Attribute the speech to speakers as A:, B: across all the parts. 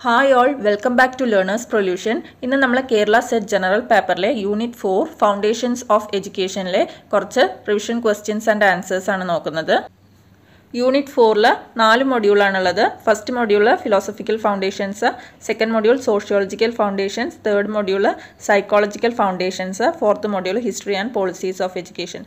A: Hi all, welcome back to Learners Prolution. ഇന്ന് നമ്മൾ Kerala SET general പേപ്പറിലെ യൂണിറ്റ് 4 ഫൗണ്ടേഷൻസ് ഓഫ് എഡ്യൂക്കേഷനിലെ കുറച്ച് റിവിഷൻ ക്വസ്റ്റ്യൻസ് ആൻഡ് ആൻസേഴ്സ് ആണ് നോക്കുന്നത്. യൂണിറ്റ് 4ൽ 4 മൊഡ്യൂളാണുള്ളത്. First module philosophical foundations, second module sociological foundations, third module psychological foundations, fourth module history and policies of education.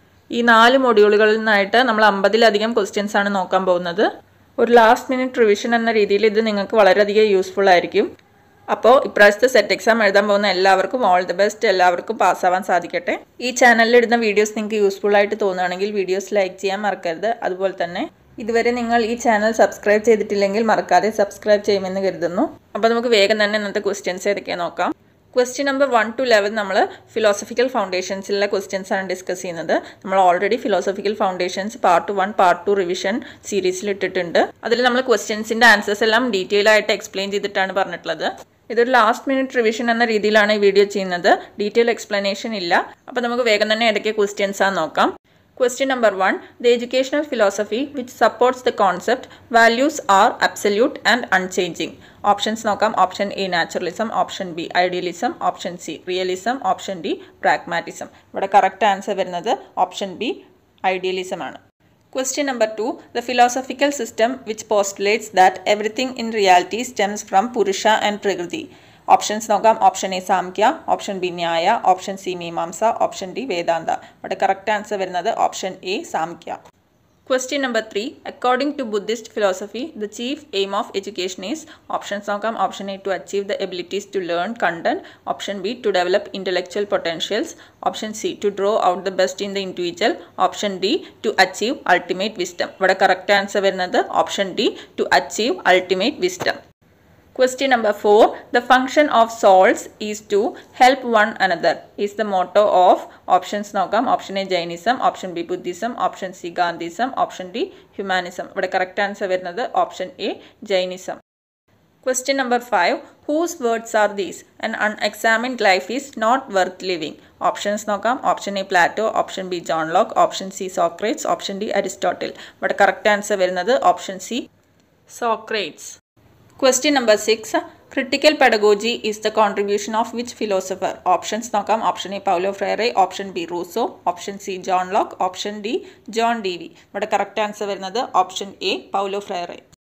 A: ഈ 4 മൊഡ്യൂളുകളിൽ നിന്നായിട്ട് നമ്മൾ 50-ലധികം ക്വസ്റ്റ്യൻസ് ആണ് നോക്കാൻ പോകുന്നത്. ഒരു ലാസ്റ്റ് മിനിറ്റ് റിവിഷൻ എന്ന രീതിയിൽ ഇത് നിങ്ങൾക്ക് വളരെയധികം യൂസ്ഫുൾ ആയിരിക്കും. അപ്പോൾ ഇപ്രാവശ്യത്തെ സെറ്റ് എക്സാം എഴുതാൻ പോകുന്ന എല്ലാവർക്കും ഓൾ ദി ബെസ്റ്റ്, എല്ലാവർക്കും പാസ്സാവാൻ സാധിക്കട്ടെ. ഈ ചാനലിൽ ഇടുന്ന വീഡിയോസ് നിങ്ങൾക്ക് യൂസ്ഫുൾ ആയിട്ട് തോന്നുകയാണെങ്കിൽ വീഡിയോസ് ലൈക്ക് ചെയ്യാൻ മറക്കരുത്. അതുപോലെ തന്നെ ഇതുവരെ നിങ്ങൾ ഈ ചാനൽ സബ്സ്ക്രൈബ് ചെയ്തിട്ടില്ലെങ്കിൽ മറക്കാതെ സബ്സ്ക്രൈബ് ചെയ്യുമെന്ന് കരുതുന്നു. അപ്പോൾ നമുക്ക് വേഗം തന്നെ ഇന്നത്തെ ക്വസ്റ്റ്യൻസ് ഏതൊക്കെയാണ് നോക്കാം. ക്വസ്റ്റ്യൻ നമ്പർ 1 to 11 നമ്മൾ ഫിലോസഫിക്കൽ ഫൗണ്ടേഷൻസിലെ ക്വസ്റ്റ്യൻസ് ആണ് ഡിസ്കസ് ചെയ്യുന്നത്. നമ്മൾ already philosophical foundations part 1 part 2 revision സീരീസിൽ ഇട്ടിട്ടുണ്ട്. അതിൽ നമ്മൾ ക്വസ്റ്റ്യൻസിൻ്റെ ആൻസേഴ്സ് എല്ലാം ഡീറ്റെയിൽ ആയിട്ട് എക്സ്പ്ലെയിൻ ചെയ്തിട്ടാണ് പറഞ്ഞിട്ടുള്ളത്. ഇതൊരു ലാസ്റ്റ് മിനിറ്റ് റിവിഷൻ എന്ന രീതിയിലാണ് ഈ വീഡിയോ ചെയ്യുന്നത്. ഡീറ്റെയിൽ എക്സ്പ്ലനേഷൻ ഇല്ല. അപ്പോൾ നമുക്ക് വേഗം തന്നെ ഏതൊക്കെ ക്വസ്റ്റ്യൻസ് ആണ് നോക്കാം. Question number 1. The educational philosophy which supports the concept values are absolute and unchanging. Options നോക്കാം. Option A naturalism, Option B idealism, Option C realism, Option D pragmatism. ഇവിടെ കറക്റ്റ് ആൻസർ വരുന്നത് Option B idealism ആണ്. Question number 2. The philosophical system which postulates that everything in reality stems from Purusha and Prakriti. Options നോക്കാം. Option A Samkhya, option B Nyaya, option C Mimamsa, option D Vedanta. ഇവിടെ correct answer വരുന്നത് option A Samkhya. Question number 3. According to Buddhist philosophy, the chief aim of education is. Options നോക്കാം. Option A to achieve the abilities to learn content, Option B to develop intellectual potentials, Option C to draw out the best in the individual, Option D to achieve ultimate wisdom. ഇവിടെ correct answer വരുന്നത് option D to achieve ultimate wisdom. Question number 4. The function of souls is to help one another is the motto of. Options നോക്കാം. Option A Jainism, Option B Buddhism, Option C Gandhism, Option D Humanism. ഇവിടെ correct answer വരുന്നത് option A Jainism. Question number 5. Whose words are these? An unexamined life is not worth living. Options നോക്കാം. Option A Plato, Option B John Locke, Option C Socrates, Option D Aristotle. ഇവിടെ correct answer വരുന്നത് option C Socrates. Question number 6. Critical pedagogy is the contribution of which philosopher? Options നോക്കാം. Option A Paulo Freire, Option B Rousseau, Option C John Locke, Option D John Dewey. ഇവിടെ correct answer വരുന്നത് option A Paulo Freire.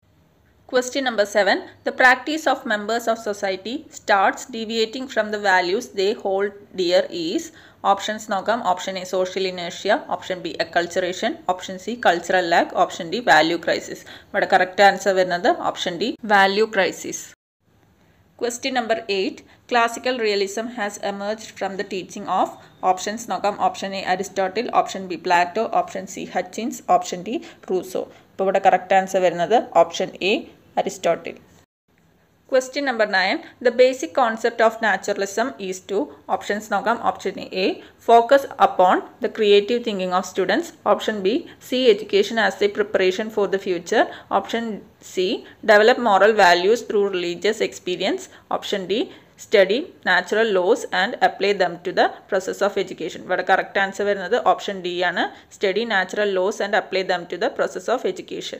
A: Question number 7. The practice of members of society starts deviating from the values they hold dear is. Options നോക്കാം. Option A social inertia, option B acculturation, option C cultural lag, option D value crisis. ഇവിടെ correct answer വരുന്നത് option D value crisis. Question number 8. Classical realism has emerged from the teaching of. Options നോക്കാം. Option A Aristotle, option B Plato, option C Hutchins, option D Rousseau. ഇപ്പോൾ ഇവിടെ correct answer വരുന്നത് option A Aristotle. Question number 9. The basic concept of naturalism is to. Options നോക്കാം. Option A focus upon the creative thinking of students, Option B see education as a preparation for the future, Option C develop moral values through religious experience, Option D study natural laws and apply them to the process of education. ഇവിടെ correct answer വരുന്നത് option D ആണ് study natural laws and apply them to the process of education.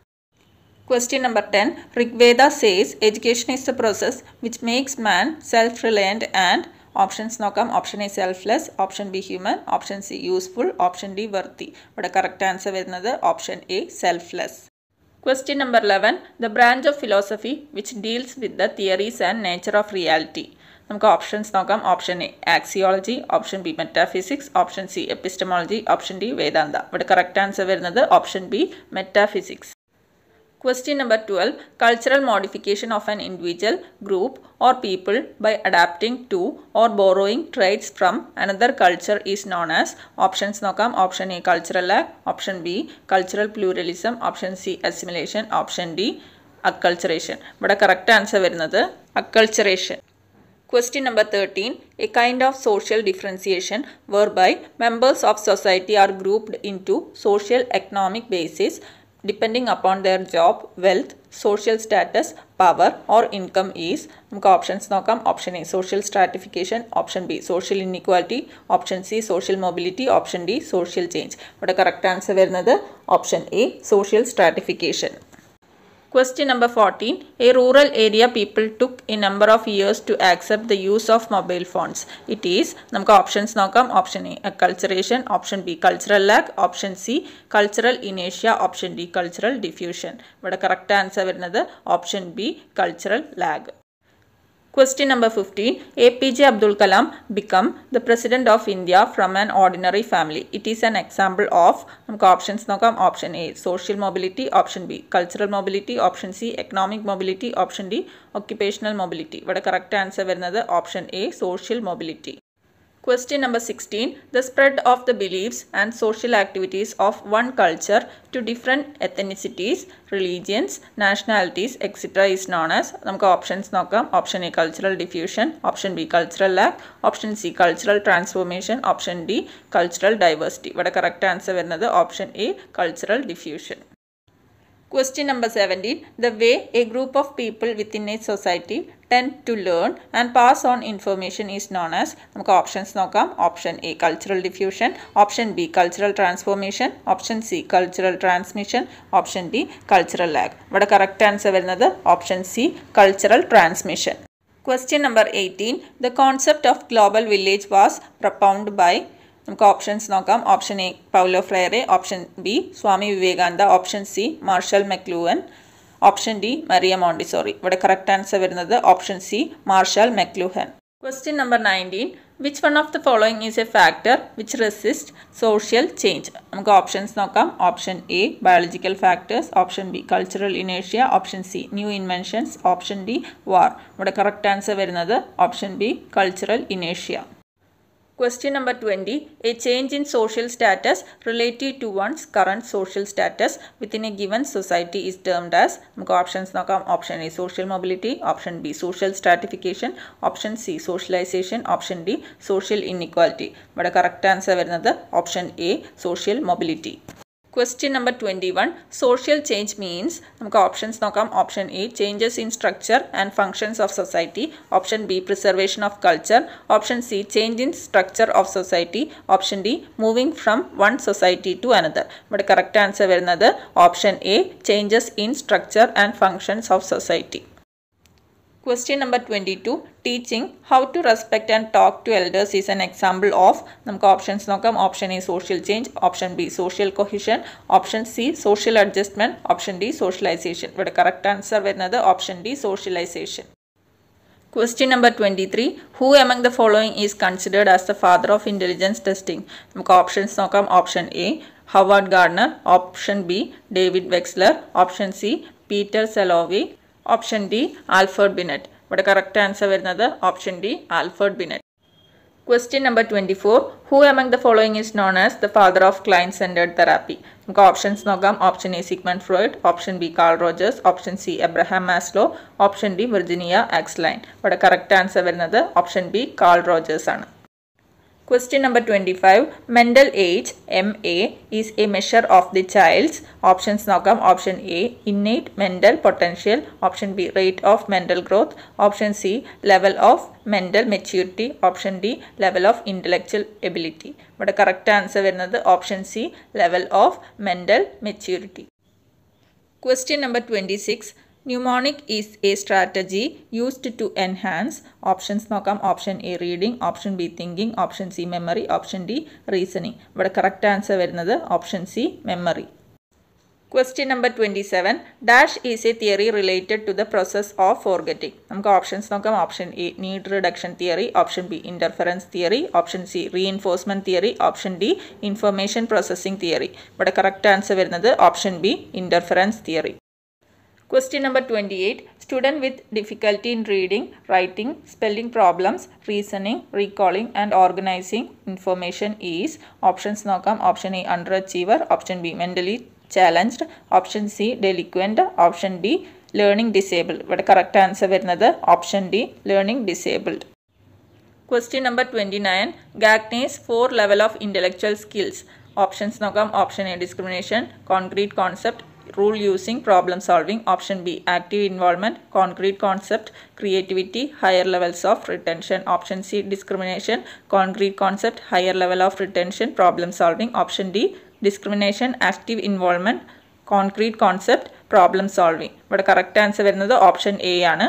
A: Question number 10. Rigveda says education is the process which makes man self-reliant and. Options നോക്കാം. Option A selfless, Option B human, Option C useful, Option D worthy. ഇവിടെ correct answer വരുന്നത് option A selfless. Question number 11. The branch of philosophy which deals with the theories and nature of reality. നമുക്ക് options നോക്കാം. Option A axiology, option B metaphysics, option C epistemology, option D Vedanta. ഇവിടെ correct answer വരുന്നത് option B metaphysics. Question number 12. Cultural modification of an individual, group or people by adapting to or borrowing traits from another culture is known as. Options നോക്കാം. Option A cultural lag, Option B cultural pluralism, Option C assimilation, Option D acculturation. ഇവിടെ correct answer വരുന്നത് acculturation. Question number 13. A kind of social differentiation whereby members of society are grouped into social economic basis depending upon their job, wealth, social status, power or income is. നമുക്ക് options നോക്കാം. Option A social stratification, option B social inequality, option C social mobility, option D social change. ഇവിടെ correct answer വരുന്നത് option A social stratification. Question number 14. A rural area people took a number of years to accept the use of mobile phones. It is, നമുക്ക് options നോക്കാം. Option A acculturation, option B cultural lag, option C cultural ഇനേഷ്യ, option D cultural diffusion. ഇവിടെ correct answer വരുന്നത് option B cultural lag. Question number 15. APJ Abdul Kalam became the President of India from an ordinary family. It is an example of, നമുക്ക് options നോക്കാം. Option A social mobility, option B cultural mobility, option C economic mobility, option D occupational mobility. ഇവിടെ correct answer വരുന്നത് option A social mobility. Question number 16. The spread of the beliefs and social activities of one culture to different ethnicities, religions, nationalities, etc. is known as, നമുക്ക് options നോക്കാം. Option A cultural diffusion, option B cultural lag, option C cultural transformation, option D cultural diversity. ഇവിടെ correct answer വരുന്നത് option A cultural diffusion. Question number 17. The way a group of people within a society tend to learn and pass on information is known as, നമുക്ക് options നോക്കാം. Option A cultural diffusion, option B cultural transformation, option C cultural transmission, option D cultural lag. ഇവിടെ correct answer വരുന്നത് option C cultural transmission. Question number 18. The concept of global village was propounded by, നമുക്ക് options നോക്കാം. Option A Paulo Freire, option B Swami Vivekananda, option C Marshall McLuhan, option D Maria Montessori. ഇവിടെ correct answer വരുന്നത് option C Marshall McLuhan. Question number 19. Which one of the following is a factor which resists social change? നമുക്ക് options നോക്കാം. Option A biological factors, option B cultural ഇനേഷ്യ, option C new inventions, option D war. ഇവിടെ correct answer വരുന്നത് option B cultural ഇനേഷ്യ. Question number 20. A change in social status relative to one's current social status within a given society is termed as, നമുക്ക് options നോക്കാം. Option A social mobility, option B social stratification, option C socialisation, option D social inequality. ഇവിടെ correct answer വരുന്നത് option A social mobility. Question number 21. Social change means, നമുക്ക് options നോക്കാം. Option A changes in structure and functions of society, option B preservation of culture, option C change in structure of society, option D moving from one society to another. ഇവിടെ correct answer വരുന്നത് option A changes in structure and functions of society. Question number 22. Teaching how to respect and talk to elders is an example of, നമുക്ക് options നോക്കാം. Option A social change, option B social cohesion, option C social adjustment, option D socialisation. ഇവിടെ correct answer വരുന്നത് option D socialisation. Question number 23. Who among the following is considered as the father of intelligence testing? നമുക്ക് options നോക്കാം. Option A Howard Gardner, option B David Wechsler, option C Peter Salovey, option D Alfred Binet. ഇവിടെ correct answer വരുന്നത് option D Alfred Binet. Question number 24. Who among the following is known as the father of client-centered therapy? നമുക്ക് options നോക്കാം. Option A Sigmund Freud, option B Carl Rogers, option C Abraham Maslow, option D Virginia Axline. ഇവിടെ correct answer വരുന്നത് option B Carl Rogers ആണ്. Question number 25. Mental age MA is a measure of the child's, options നോക്കാം. Option A innate mental potential, option B rate of mental growth, option C level of mental maturity, option D level of intellectual ability. ഇവിടെ correct answer വരുന്നത് option C level of mental maturity. Question number 26. Mnemonic is a strategy used to enhance, options നോക്കാം. Option A reading, option B thinking, option C memory, option D reasoning. ഇവിടെ correct answer വരുന്നത് option C memory. Question number 27. Dash is a theory related to the process of forgetting. നമുക്ക് options നോക്കാം. Option A need reduction theory, option B interference theory, option C reinforcement theory, option D information processing theory. ഇവിടെ correct answer വരുന്നത് option B interference theory. Question number 28. Student with difficulty in reading, writing, spelling problems, reasoning, recalling and organizing information is, options നോക്കാം. Option A underachiever, option B mentally challenged, option C delinquent, option D learning disabled. ഇവിടെ correct answer വരുന്നത് option D learning disabled. Question number 29. Gagne's 4 level of intellectual skills. Options നോക്കാം. Option A discrimination, concrete concept, rule using, problem solving, option B active involvement, concrete concept, creativity, higher levels of retention, option C discrimination, concrete concept, higher level of retention, problem solving, option D discrimination, active involvement, concrete concept, problem solving. ഇവിടെ correct answer വരുന്നത് option A ആണ്.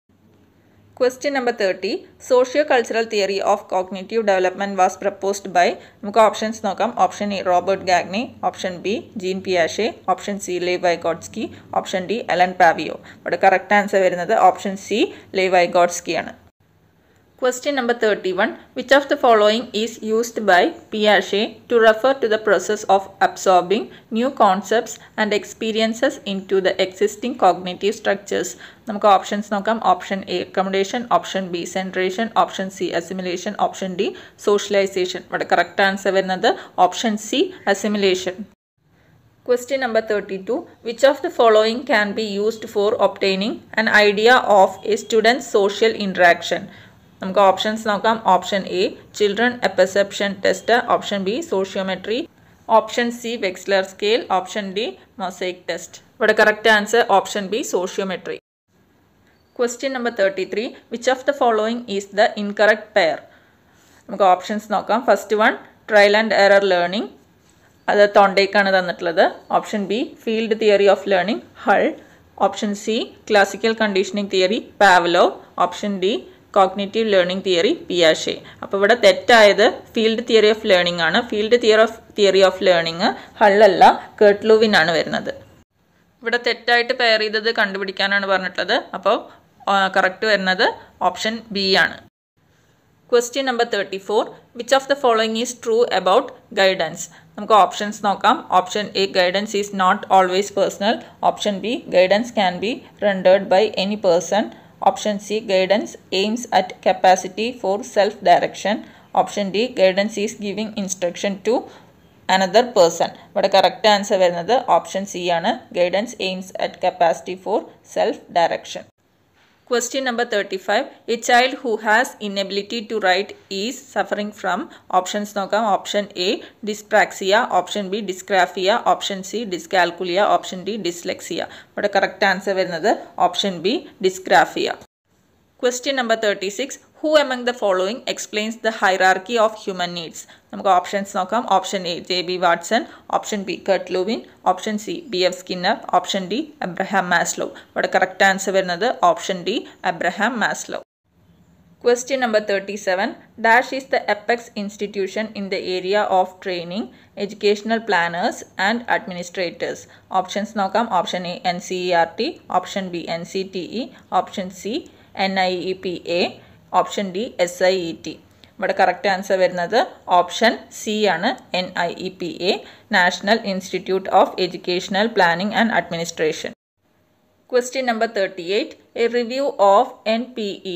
A: Question number 30. Socio-cultural theory of cognitive development was proposed by, നമുക്ക് options നോക്കാം. Option A Robert Gagne, option B Jean പിയാഷെ, option C Lev Vygotsky, option D Allan Paivio. ഇവിടെ correct answer വരുന്നത് option C Lev Vygotsky ആണ്. Question number 31. Which of the following is used by Piaget to refer to the process of absorbing new concepts and experiences into the existing cognitive structures? നമുക്ക് options നോക്കാം. Option A accommodation, option B centration, option C assimilation, option D socialisation. ഇവിടെ correct answer വരുന്നത് option C assimilation. Question number 32. Which of the following can be used for obtaining an idea of a student's social interaction? നമുക്ക് options നോക്കാം. Option A children perception test, option B sociometry, option C Wechsler scale, option D mosaic test. ഇവിടെ correct answer option B sociometry. Question number 33. Which of the following is the incorrect pair? നമുക്ക് options നോക്കാം. First one trial and error learning, അത് തോണ്ടേക്കാണ് തന്നിട്ടുള്ളത്. Option B field theory of learning, Hull. Option C classical conditioning theory, Pavlov. Option D cognitive learning theory, പിയാഷെ. അപ്പോൾ ഇവിടെ തെറ്റായത് field theory of learning ആണ്. ഫീൽഡ് തിയറി ഓഫ് ലേണിംഗ് ഹള്ളല്ല, കെർട്ട്ലൂവിനാണ് വരുന്നത്. ഇവിടെ തെറ്റായിട്ട് പെയർ ചെയ്തത് കണ്ടുപിടിക്കാനാണ് പറഞ്ഞിട്ടുള്ളത്. അപ്പോൾ കറക്റ്റ് വരുന്നത് ഓപ്ഷൻ ബി ആണ്. Question number 34. Which of the following is true about guidance? നമുക്ക് ഓപ്ഷൻസ് നോക്കാം. Option A guidance is not always personal, option B guidance can be rendered by any person, option C guidance aims at capacity for self direction, option D guidance is giving instruction to another person. ഇവിടെ correct answer വരുന്നത് option C ആണ്, guidance aims at capacity for self direction. Question number 35. A child who has inability to write is suffering from, options നോക്കാം. Option A dyspraxia, option B dysgraphia, option C dyscalculia, option D dyslexia. ഇവിടെ correct answer വരുന്നത് option B dysgraphia. Question number 36. Who among the following explains the hierarchy of human needs? നമുക്ക് options നോക്കാം. Option A J B. Watson, option B Kurt Lewin, option C B F. Skinner, option D Abraham Maslow. ഇവിടെ correct answer വരുന്നത് option D Abraham Maslow. Question number 37. Dash is the apex institution in the area of training educational planners and administrators. Options നോക്കാം. Option A NCERT, option B NCTE, option C NIEPA, option D SIET. ഇവിടെ correct answer വരുന്നത് option C ആണ്, NIEPA, national institute of educational planning and administration. Question number 38. A review of NPE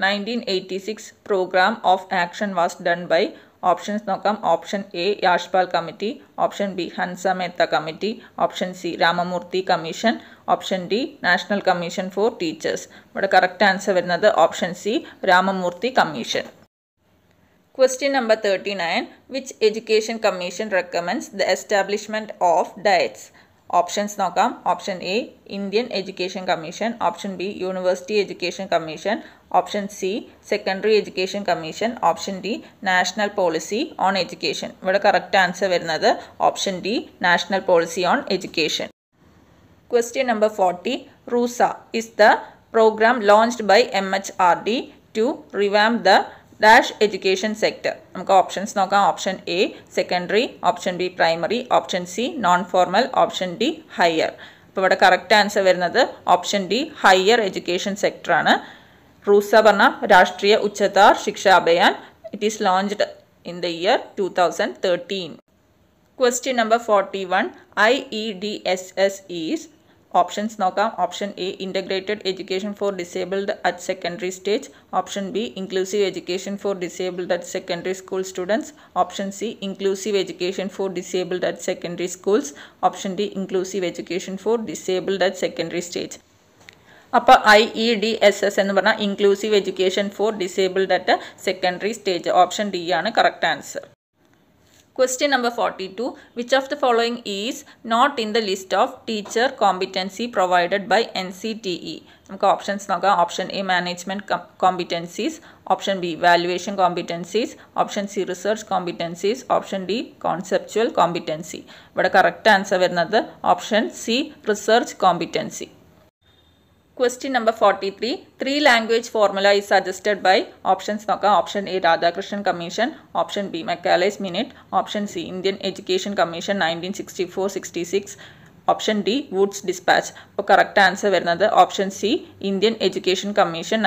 A: 1986 program of action was done by, options നോക്കാം. Option A Yashpal committee, option B Hansa Mehta committee, option C Ramamurti commission, option D national commission for teachers. ഇവിടെ correct answer വരുന്നത് option C Ramamurti commission. Question number 39. Which education commission recommends the establishment of diets? Options നോക്കാം. Option A Indian education commission, option B university education commission, option C secondary education commission, option D national policy on education. ഇവിടെ correct answer വരുന്നത് option D national policy on education. Question number 40. RUSA is the program launched by MHRD to revamp the dash education sector. നമുക്ക് options നോക്കാം. Option A secondary, option B primary, option C non formal, option D higher. അപ്പോൾ ഇവിടെ correct answer വരുന്നത് option D higher education സെക്ടറാണ്. റൂസ പറഞ്ഞ Rashtriya Uchchatar Shiksha Abhiyan. It is launched in the year 2013. Question number 41. IEDSS is, options നോക്കാം. Option A integrated education for disabled at secondary stage, option B inclusive education for disabled at secondary school students, option C inclusive education for disabled at secondary schools, option D inclusive education for disabled at secondary stage. അപ്പോൾ IEDSS എന്ന് പറഞ്ഞാൽ inclusive education for disabled at secondary stage. Option D ആണ് correct answer. Question number 42. Which of the following is not in the list of teacher competency provided by NCTE? നമുക്ക് options നോക്കാം. Option A management competencies, option B valuation competencies, option C research competencies, option D conceptual competency. ഇവിടെ correct answer വരുന്നത് option C research competency. Question number 43. 3-language formula is suggested by options നോക്കാം. Option A Radhakrishnan commission, option B Macaulay's minute, option C Indian education commission 1964-66, option D Wood's dispatch. അപ്പോൾ correct answer വരുന്നത് option C Indian education commission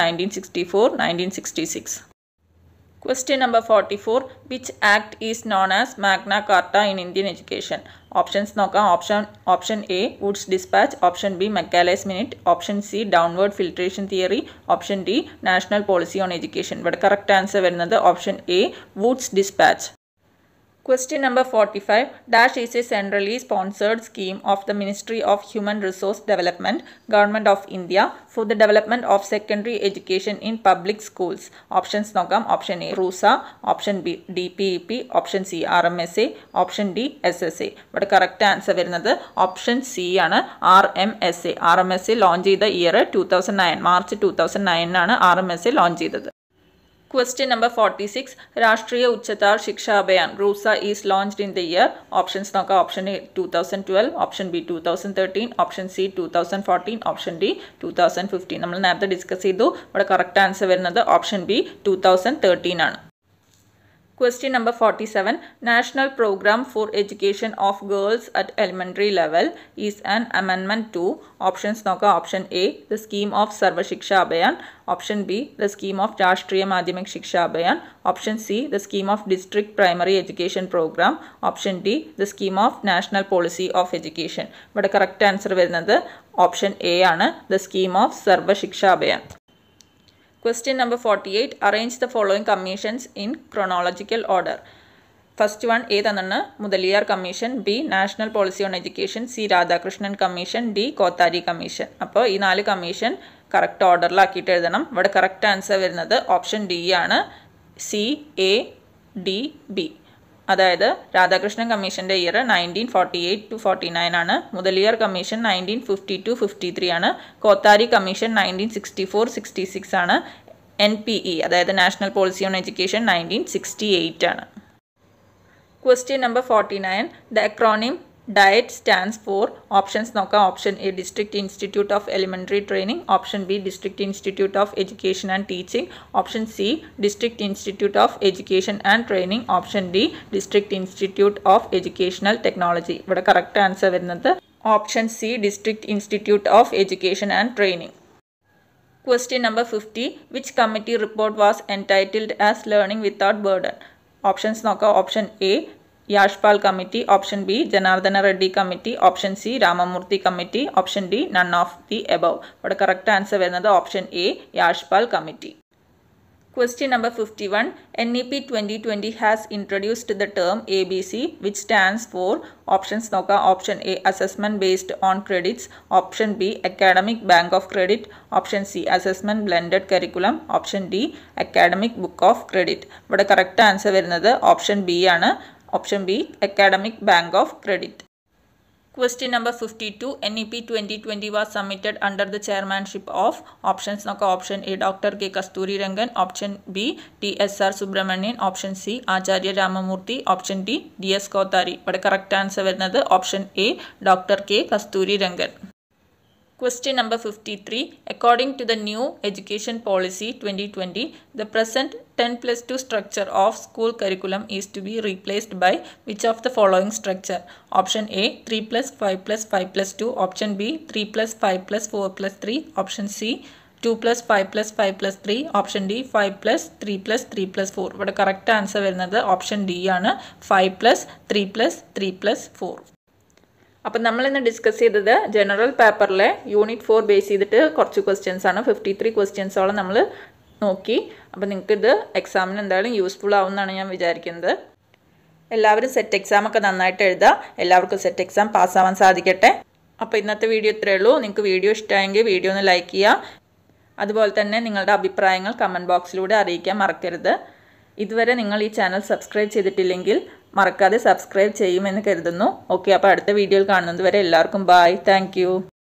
A: 1964-1966. Question number 44. Which act is known as Magna Carta in Indian education? Options നോക്കാം. Option A Wood's dispatch, option B Macaulay's minute, option C downward filtration theory, option D national policy on education. ഇവിടെ correct answer വരുന്നത് option A Wood's dispatch. Question number 45. Dash is a centrally sponsored scheme of the Ministry of Human Resource Development, Government of India, for the development of secondary education in public schools. Options നോക്കാം. Option A RUSA, option B DPEP, option C RMSA, option D SSA. ഇവിടെ correct answer വരുന്നത് option C ആണ് RMSA. RMSA launch ചെയ്ത year 2009, March 2009 ആണ് RMSA ലോഞ്ച് ചെയ്തത്. Question number 46. Rashtriya Uchchatar Shiksha Abhiyan RUSA is launched in the year. Options നോക്കാം. Option A 2012, option B 2013, option C 2014, option D 2015. നമ്മൾ നേരത്തെ discuss ചെയ്തു. ഇവിടെ കറക്റ്റ് ആൻസർ വരുന്നത് ഓപ്ഷൻ ബി 2013 ആണ്. Question number 47. National Program for Education of Girls at Elementary Level is an amendment to. Options നോക്കാം. Option A the scheme of Sarva Shiksha Abhiyan, option B the scheme of Rashtriya Madhyamik Shiksha Abhiyan, option C the scheme of District Primary Education Program, option D the scheme of National Policy of Education. ഇവിടെ correct answer വരുന്നത് option A ആണ് the scheme of Sarva Shiksha Abhiyan. Question number 48. Arrange the following commissions in chronological order. First one A തന്നാണ് Mudaliar commission, B national policy on education, C Radhakrishnan commission, D Kothari commission. അപ്പോൾ ഈ 4 commission correct ഓർഡറിലാക്കിയിട്ട് എഴുതണം. ഇവിടെ correct answer വരുന്നത് option D ആണ് CADB. അതായത് രാധാകൃഷ്ണൻ കമ്മീഷൻ്റെ ഇയർ 1948-49 ആണ്, മുതലിയാർ കമ്മീഷൻ 1952-53 ആണ്, കോത്താരി കമ്മീഷൻ 1964-66 ആണ്, NPE അതായത് നാഷണൽ പോളിസി ഓൺ എഡ്യൂക്കേഷൻ 1968 ആണ്. Question number 49. The acronym DIET stands for. Options നോക്കാം. Option A District Institute of Elementary Training, option B District Institute of Education and Teaching, option C District Institute of Education and Training, option D District Institute of Educational Technology. ഇവിടെ correct answer വരുന്നത് option C District Institute of Education and Training. Question number 50. Which committee report was entitled as Learning Without Burden? Options നോക്കാം. Option A Yashpal committee, option B Janardhana Reddy committee, option C Ramamurti committee, option D none of the above. ഇവിടെ correct answer വരുന്നത് option A Yashpal committee. Question number 51. NEP 2020 has introduced the term ABC, which stands for. Options നോക്കാം. Option A assessment based on credits, option B academic bank of credit, option C assessment blended curriculum, option D academic book of credit. ഇവിടെ correct answer വരുന്നത് option B ആണ്, option B academic bank of credit. Question number 52. NEP 2020 was submitted under the chairmanship of. Options നോക്കാം. Option A doctor K Kasturi Rangan, option B TSR Subramanian, option C Acharya Ramamurti, option D DS Kothari. ഇവിടെ correct answer വരുന്നത് option A doctor K Kasturi Rangan. Question number 53. According to the new education policy 2020, the present 10+2 structure of school curriculum is to be replaced by which of the following structure? Option A 3+5+5+2, option B 3+5+4+3, option C 2+5+5+3, option D 5+3+3+4. ഇവിടെ correct answer വരുന്നത് option D ആണ് 5+3+3+4. അപ്പം നമ്മളിന്ന് discuss ചെയ്തത് general പേപ്പറിലെ unit 4 base ചെയ്തിട്ട് കുറച്ച് questions ആണ്. 53 ക്വസ്റ്റ്യൻസോളം നമ്മൾ നോക്കി. അപ്പം നിങ്ങൾക്കിത് എക്സാമിന് എന്തായാലും യൂസ്ഫുൾ ആവുമെന്നാണ് ഞാൻ വിചാരിക്കുന്നത്. എല്ലാവരും സെറ്റ് എക്സാമൊക്കെ നന്നായിട്ട് എഴുതുക. എല്ലാവർക്കും സെറ്റ് എക്സാം പാസ്സാവാൻ സാധിക്കട്ടെ. അപ്പോൾ ഇന്നത്തെ വീഡിയോ ഇത്രയേ ഉള്ളൂ. നിങ്ങൾക്ക് വീഡിയോ ഇഷ്ടമായെങ്കിൽ വീഡിയോ ഒന്ന് ലൈക്ക് ചെയ്യുക. അതുപോലെ തന്നെ നിങ്ങളുടെ അഭിപ്രായങ്ങൾ കമൻറ്റ് ബോക്സിലൂടെ അറിയിക്കാൻ മറക്കരുത്. ഇതുവരെ നിങ്ങൾ ഈ ചാനൽ സബ്സ്ക്രൈബ് ചെയ്തിട്ടില്ലെങ്കിൽ മറക്കാതെ സബ്സ്ക്രൈബ് ചെയ്യുമെന്ന് കരുതുന്നു. ഓക്കെ, അപ്പോൾ അടുത്ത വീഡിയോയിൽ കാണുന്നത് വരെ എല്ലാവർക്കും ബൈ. താങ്ക്